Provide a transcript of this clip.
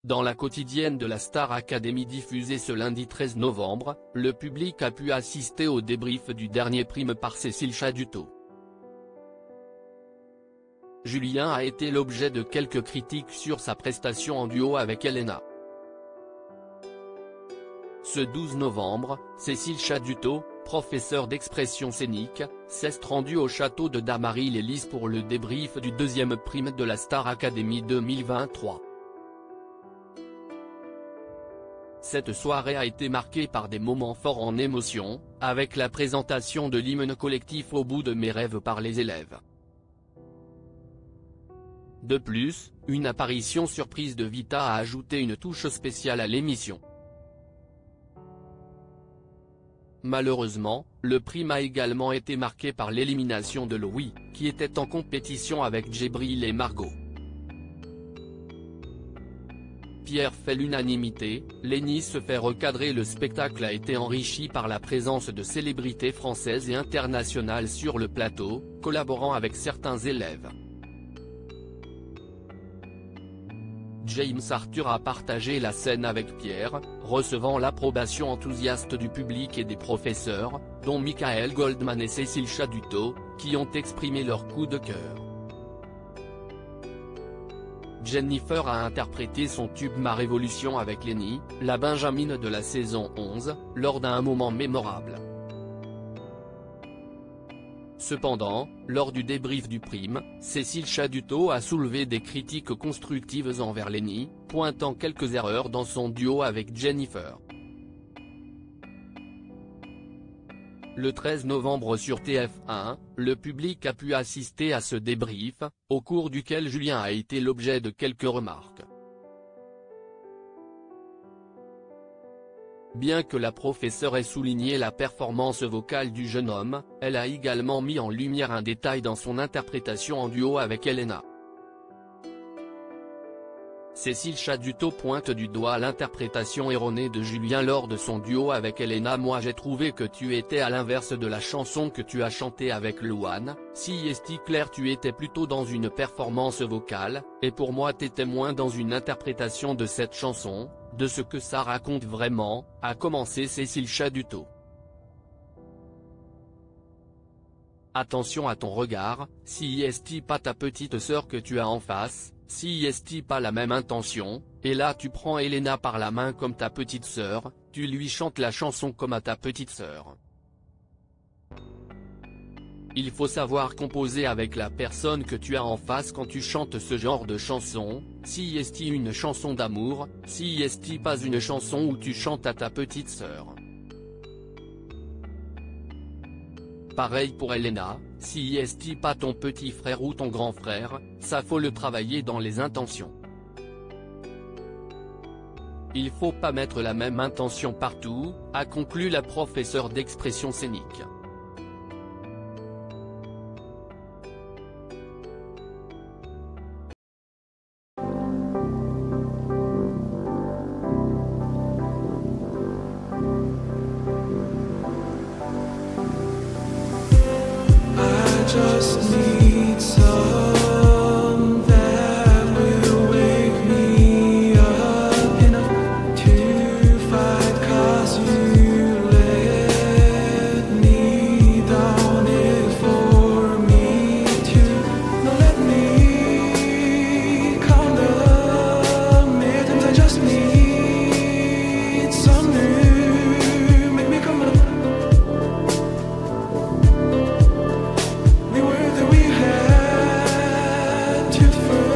Dans la quotidienne de la Star Academy diffusée ce lundi 13 novembre, le public a pu assister au débrief du dernier prime par Cécile Chaduto. Julien a été l'objet de quelques critiques sur sa prestation en duo avec Elena. Ce 12 novembre, Cécile Chaduto, professeure d'expression scénique, s'est rendue au château de Damary-les-Lys pour le débrief du deuxième prime de la Star Academy 2023. Cette soirée a été marquée par des moments forts en émotion, avec la présentation de l'hymne collectif Au bout de mes rêves par les élèves. De plus, une apparition surprise de Vita a ajouté une touche spéciale à l'émission. Malheureusement, le prime a également été marqué par l'élimination de Louis, qui était en compétition avec Djibril et Margot. Pierre fait l'unanimité, Lenny se fait recadrer. Le spectacle a été enrichi par la présence de célébrités françaises et internationales sur le plateau, collaborant avec certains élèves. James Arthur a partagé la scène avec Pierre, recevant l'approbation enthousiaste du public et des professeurs, dont Michael Goldman et Cécile Chaduto, qui ont exprimé leur coup de cœur. Jennifer a interprété son tube Ma Révolution avec Lenny, la Benjamine de la saison 11, lors d'un moment mémorable. Cependant, lors du débrief du prime, Cécile Chaduto a soulevé des critiques constructives envers Lenny, pointant quelques erreurs dans son duo avec Jennifer. Le 13 novembre sur TF1, le public a pu assister à ce débrief, au cours duquel Julien a été l'objet de quelques remarques. Bien que la professeure ait souligné la performance vocale du jeune homme, elle a également mis en lumière un détail dans son interprétation en duo avec Elena. Cécile Chaduto pointe du doigt l'interprétation erronée de Julien lors de son duo avec Elena. Moi j'ai trouvé que tu étais à l'inverse de la chanson que tu as chantée avec Louane, si est clair tu étais plutôt dans une performance vocale, et pour moi t'étais moins dans une interprétation de cette chanson, de ce que ça raconte vraiment, a commencé Cécile Chaduto. Attention à ton regard, si est pas ta petite sœur que tu as en face, si est pas la même intention, et là tu prends Elena par la main comme ta petite sœur, tu lui chantes la chanson comme à ta petite sœur. Il faut savoir composer avec la personne que tu as en face quand tu chantes ce genre de chanson, si est une chanson d'amour, si est pas une chanson où tu chantes à ta petite sœur. Pareil pour Elena, si est pas ton petit frère ou ton grand frère, ça faut le travailler dans les intentions. Il faut pas mettre la même intention partout, a conclu la professeure d'expression scénique. Just need some that will wake me up enough to fight, 'cause you let me down it for me to not let me count the minutes. I just need some new, make me come up. We had to first.